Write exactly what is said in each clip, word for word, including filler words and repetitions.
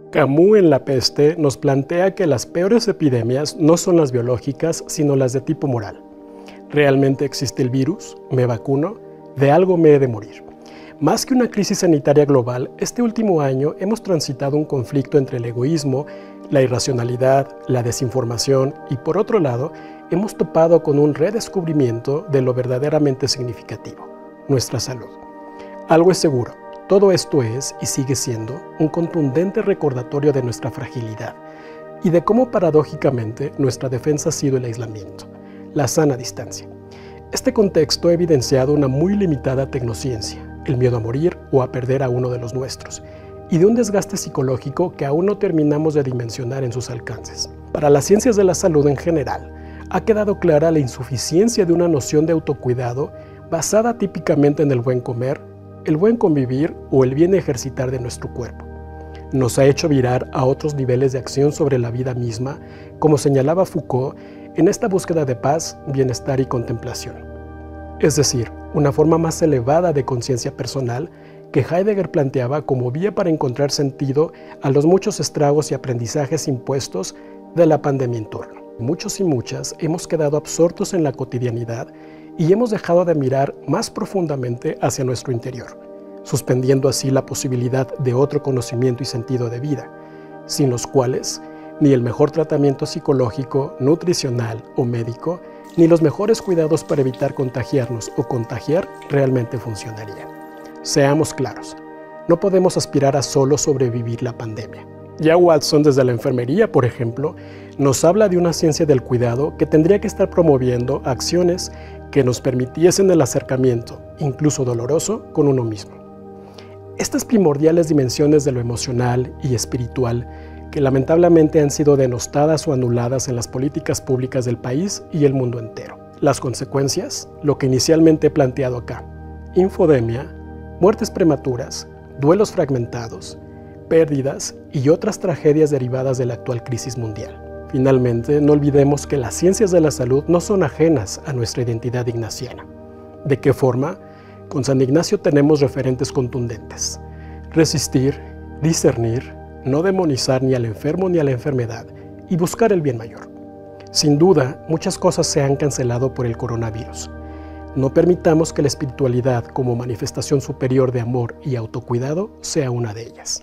Camus en La Peste nos plantea que las peores epidemias no son las biológicas, sino las de tipo moral. ¿Realmente existe el virus? ¿Me vacuno? De algo me he de morir. Más que una crisis sanitaria global, este último año hemos transitado un conflicto entre el egoísmo, la irracionalidad, la desinformación y, por otro lado, hemos topado con un redescubrimiento de lo verdaderamente significativo, nuestra salud. Algo es seguro. Todo esto es, y sigue siendo, un contundente recordatorio de nuestra fragilidad y de cómo paradójicamente nuestra defensa ha sido el aislamiento, la sana distancia. Este contexto ha evidenciado una muy limitada tecnociencia, el miedo a morir o a perder a uno de los nuestros, y de un desgaste psicológico que aún no terminamos de dimensionar en sus alcances. Para las ciencias de la salud en general, ha quedado clara la insuficiencia de una noción de autocuidado basada típicamente en el buen comer, el buen convivir o el bien ejercitar de nuestro cuerpo. Nos ha hecho virar a otros niveles de acción sobre la vida misma, como señalaba Foucault, en esta búsqueda de paz, bienestar y contemplación. Es decir, una forma más elevada de conciencia personal que Heidegger planteaba como vía para encontrar sentido a los muchos estragos y aprendizajes impuestos de la pandemia en torno. Muchos y muchas hemos quedado absortos en la cotidianidad y hemos dejado de mirar más profundamente hacia nuestro interior, suspendiendo así la posibilidad de otro conocimiento y sentido de vida, sin los cuales ni el mejor tratamiento psicológico, nutricional o médico, ni los mejores cuidados para evitar contagiarnos o contagiar realmente funcionarían. Seamos claros, no podemos aspirar a solo sobrevivir la pandemia. Ya Watson, desde la enfermería, por ejemplo, nos habla de una ciencia del cuidado que tendría que estar promoviendo acciones que nos permitiesen el acercamiento, incluso doloroso, con uno mismo. Estas primordiales dimensiones de lo emocional y espiritual que lamentablemente han sido denostadas o anuladas en las políticas públicas del país y el mundo entero. Las consecuencias, lo que inicialmente he planteado acá: infodemia, muertes prematuras, duelos fragmentados, pérdidas y otras tragedias derivadas de la actual crisis mundial. Finalmente, no olvidemos que las ciencias de la salud no son ajenas a nuestra identidad ignaciana. ¿De qué forma? Con San Ignacio tenemos referentes contundentes: resistir, discernir, no demonizar ni al enfermo ni a la enfermedad y buscar el bien mayor. Sin duda, muchas cosas se han cancelado por el coronavirus. No permitamos que la espiritualidad como manifestación superior de amor y autocuidado sea una de ellas.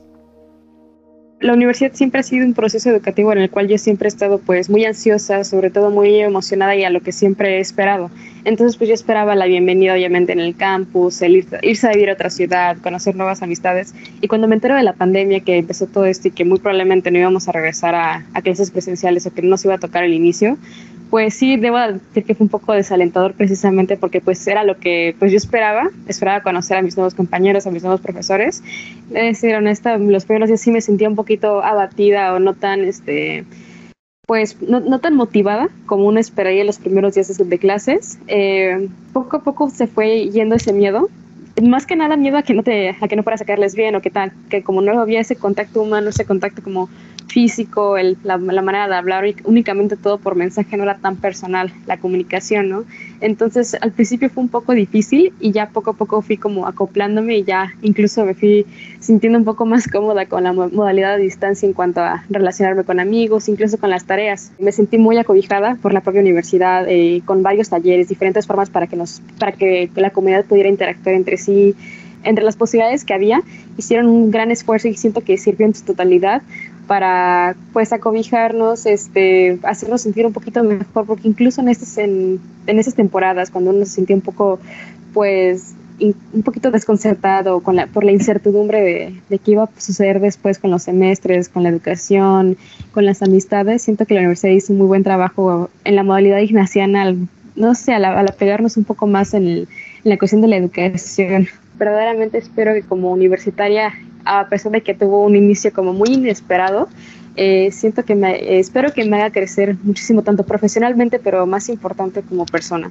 La universidad siempre ha sido un proceso educativo en el cual yo siempre he estado pues muy ansiosa, sobre todo muy emocionada y a lo que siempre he esperado. Entonces pues yo esperaba la bienvenida obviamente en el campus, el ir, irse a vivir a otra ciudad, conocer nuevas amistades. Y cuando me entero de la pandemia, que empezó todo esto y que muy probablemente no íbamos a regresar a, a clases presenciales o que no nos iba a tocar el inicio, pues sí, debo decir que fue un poco desalentador precisamente porque pues era lo que pues yo esperaba, esperaba conocer a mis nuevos compañeros, a mis nuevos profesores. De ser honesta, los primeros días sí me sentía un poquito abatida o no tan, este, pues no, no tan motivada como uno esperaría en los primeros días de clases. Eh, poco a poco se fue yendo ese miedo. Más que nada miedo a que no te, a que no fuera a sacarles bien o que tal, que como no había ese contacto humano, ese contacto como físico, el, la, la manera de hablar, únicamente todo por mensaje, no era tan personal la comunicación, ¿no? Entonces al principio fue un poco difícil y ya poco a poco fui como acoplándome y ya incluso me fui sintiendo un poco más cómoda con la modalidad a distancia en cuanto a relacionarme con amigos, incluso con las tareas. Me sentí muy acobijada por la propia universidad, eh, con varios talleres, diferentes formas para que, nos, para que la comunidad pudiera interactuar entre sí. Entre las posibilidades que había, hicieron un gran esfuerzo y siento que sirvió en su totalidad para pues acobijarnos, este, hacernos sentir un poquito mejor, porque incluso en estas, en, en esas temporadas, cuando uno se sentía un poco, pues, in, un poquito desconcertado con la, por la incertidumbre de, de qué iba a suceder después con los semestres, con la educación, con las amistades, siento que la universidad hizo un muy buen trabajo en la modalidad ignaciana, al, no sé, al, al apegarnos un poco más en, el, en la cuestión de la educación. Verdaderamente espero que como universitaria, a pesar de que tuvo un inicio como muy inesperado, eh, siento que me, eh, espero que me haga crecer muchísimo, tanto profesionalmente, pero más importante como persona.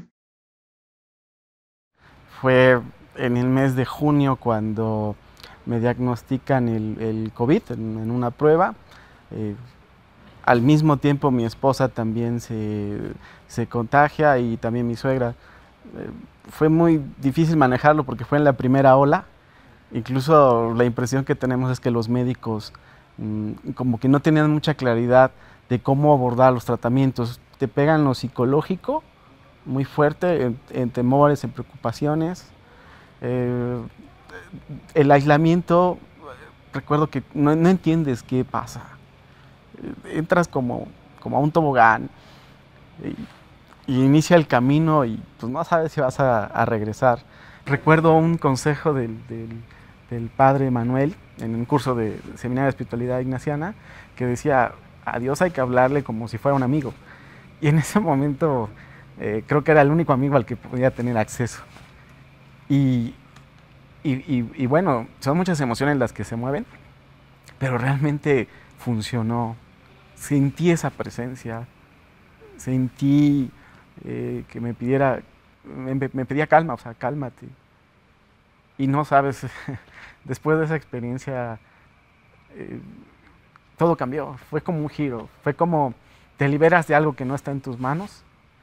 Fue en el mes de junio cuando me diagnostican el, el COVID en, en una prueba. Eh, al mismo tiempo mi esposa también se, se contagia y también mi suegra. Eh, fue muy difícil manejarlo porque fue en la primera ola. Incluso la impresión que tenemos es que los médicos mmm, como que no tenían mucha claridad de cómo abordar los tratamientos. Te pegan lo psicológico muy fuerte, en, en temores, en preocupaciones. Eh, el aislamiento, recuerdo que no, no entiendes qué pasa. Entras como, como a un tobogán y, y inicia el camino y pues no sabes si vas a, a regresar. Recuerdo un consejo del, del, del padre Manuel en un curso de Seminario de Espiritualidad Ignaciana que decía: a Dios hay que hablarle como si fuera un amigo. Y en ese momento eh, creo que era el único amigo al que podía tener acceso. Y, y, y, y bueno, son muchas emociones las que se mueven, pero realmente funcionó. Sentí esa presencia, sentí eh, que me pidiera, me, me pedía calma, o sea, cálmate. Y no sabes, después de esa experiencia, eh, todo cambió, fue como un giro, fue como te liberas de algo que no está en tus manos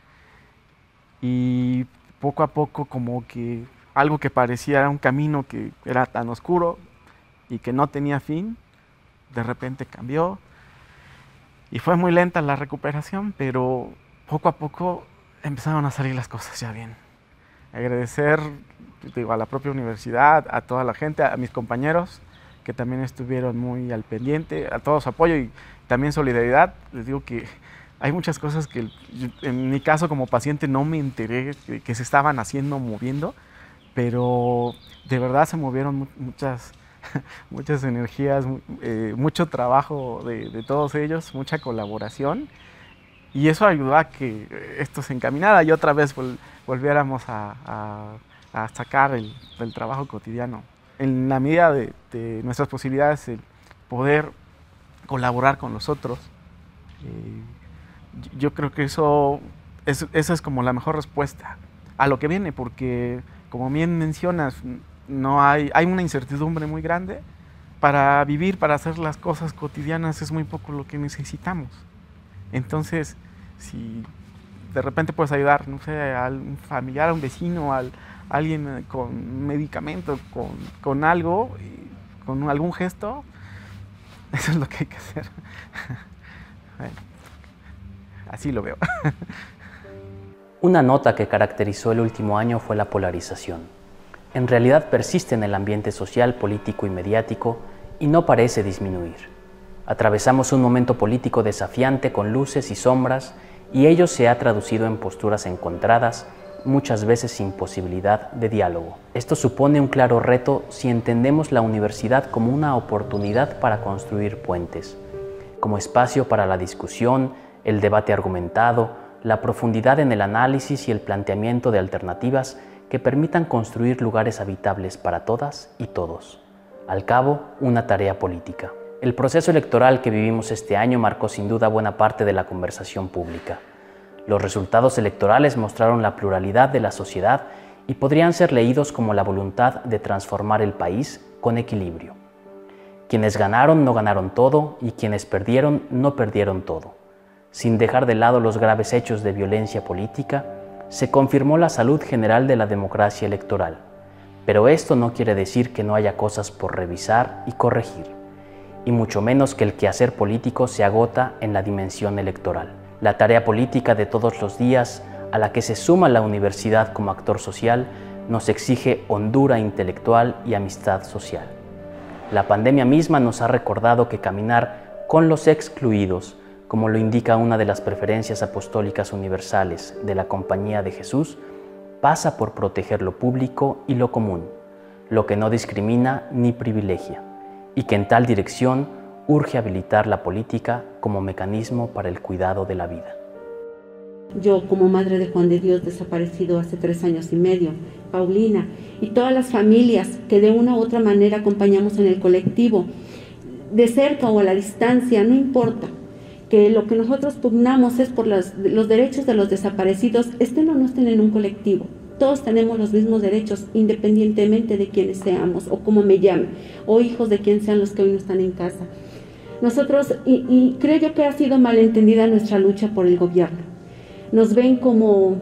y poco a poco como que algo que parecía un camino que era tan oscuro y que no tenía fin, de repente cambió y fue muy lenta la recuperación, pero poco a poco empezaron a salir las cosas ya bien. Agradecer, digo, a la propia universidad, a toda la gente, a mis compañeros que también estuvieron muy al pendiente, a todo su apoyo y también solidaridad. Les digo que hay muchas cosas que yo, en mi caso como paciente no me enteré que, que se estaban haciendo, moviendo, pero de verdad se movieron muchas, muchas energías, eh, mucho trabajo de, de todos ellos, mucha colaboración, y eso ayudó a que esto se encaminara y otra vez vol, volviéramos a, a, a sacar el, el trabajo cotidiano. En la medida de, de nuestras posibilidades, el poder colaborar con los otros, eh, yo creo que eso, eso, esa es como la mejor respuesta a lo que viene, porque como bien mencionas, no hay, hay una incertidumbre muy grande. Para vivir, para hacer las cosas cotidianas es muy poco lo que necesitamos. Entonces, si de repente puedes ayudar, no sé, a un familiar, a un vecino, a alguien con medicamento, con, con algo, con algún gesto, eso es lo que hay que hacer. Bueno, así lo veo. Una nota que caracterizó el último año fue la polarización. En realidad persiste en el ambiente social, político y mediático y no parece disminuir. Atravesamos un momento político desafiante con luces y sombras y ello se ha traducido en posturas encontradas, muchas veces sin posibilidad de diálogo. Esto supone un claro reto si entendemos la universidad como una oportunidad para construir puentes, como espacio para la discusión, el debate argumentado, la profundidad en el análisis y el planteamiento de alternativas que permitan construir lugares habitables para todas y todos. Al cabo, una tarea política. El proceso electoral que vivimos este año marcó sin duda buena parte de la conversación pública. Los resultados electorales mostraron la pluralidad de la sociedad y podrían ser leídos como la voluntad de transformar el país con equilibrio. Quienes ganaron no ganaron todo y quienes perdieron no perdieron todo. Sin dejar de lado los graves hechos de violencia política, se confirmó la salud general de la democracia electoral. Pero esto no quiere decir que no haya cosas por revisar y corregir, y mucho menos que el quehacer político se agota en la dimensión electoral. La tarea política de todos los días, a la que se suma la universidad como actor social, nos exige hondura intelectual y amistad social. La pandemia misma nos ha recordado que caminar con los excluidos, como lo indica una de las preferencias apostólicas universales de la Compañía de Jesús, pasa por proteger lo público y lo común, lo que no discrimina ni privilegia, y que en tal dirección urge habilitar la política como mecanismo para el cuidado de la vida. Yo, como madre de Juan de Dios, desaparecido hace tres años y medio, Paulina, y todas las familias que de una u otra manera acompañamos en el colectivo, de cerca o a la distancia, no importa, que lo que nosotros pugnamos es por los, los derechos de los desaparecidos, estén o no estén en un colectivo. Todos tenemos los mismos derechos, independientemente de quiénes seamos, o cómo me llamen, o hijos de quien sean los que hoy no están en casa. Nosotros, y, y creo yo que ha sido malentendida nuestra lucha por el gobierno. Nos ven como,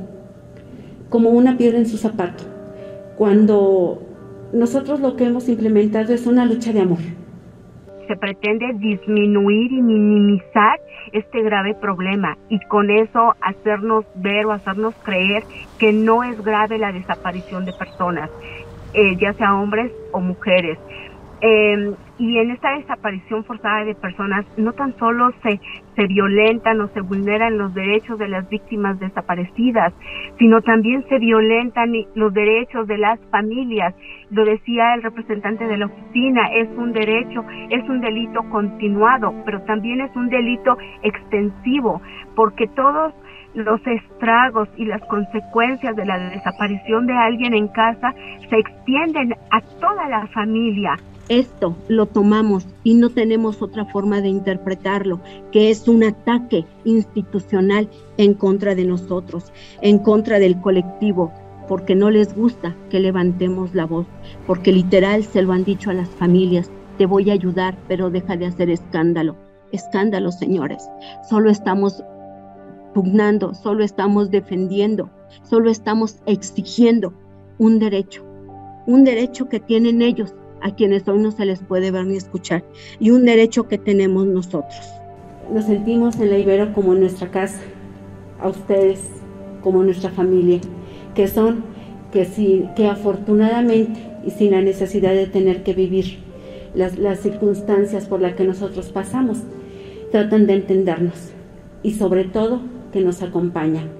como una piedra en su zapato, cuando nosotros lo que hemos implementado es una lucha de amor. se pretende disminuir y minimizar este grave problema y con eso hacernos ver o hacernos creer que no es grave la desaparición de personas, eh, ya sea hombres o mujeres. Eh, y en esta desaparición forzada de personas no tan solo se, se violentan o se vulneran los derechos de las víctimas desaparecidas, sino también se violentan los derechos de las familias. Lo decía el representante de la oficina, es un derecho, es un delito continuado, pero también es un delito extensivo, porque todos los estragos y las consecuencias de la desaparición de alguien en casa se extienden a toda la familia. Esto lo tomamos y no tenemos otra forma de interpretarlo, que es un ataque institucional en contra de nosotros, en contra del colectivo, porque no les gusta que levantemos la voz, porque literal se lo han dicho a las familias: te voy a ayudar, pero deja de hacer escándalo. Escándalo, señores. Solo estamos pugnando, solo estamos defendiendo, solo estamos exigiendo un derecho, un derecho que tienen ellos, a quienes hoy no se les puede ver ni escuchar, y un derecho que tenemos nosotros. Nos sentimos en la Ibero como en nuestra casa, a ustedes como nuestra familia, que son, que, sí, que afortunadamente y sin la necesidad de tener que vivir las, las circunstancias por las que nosotros pasamos, tratan de entendernos y sobre todo que nos acompañan.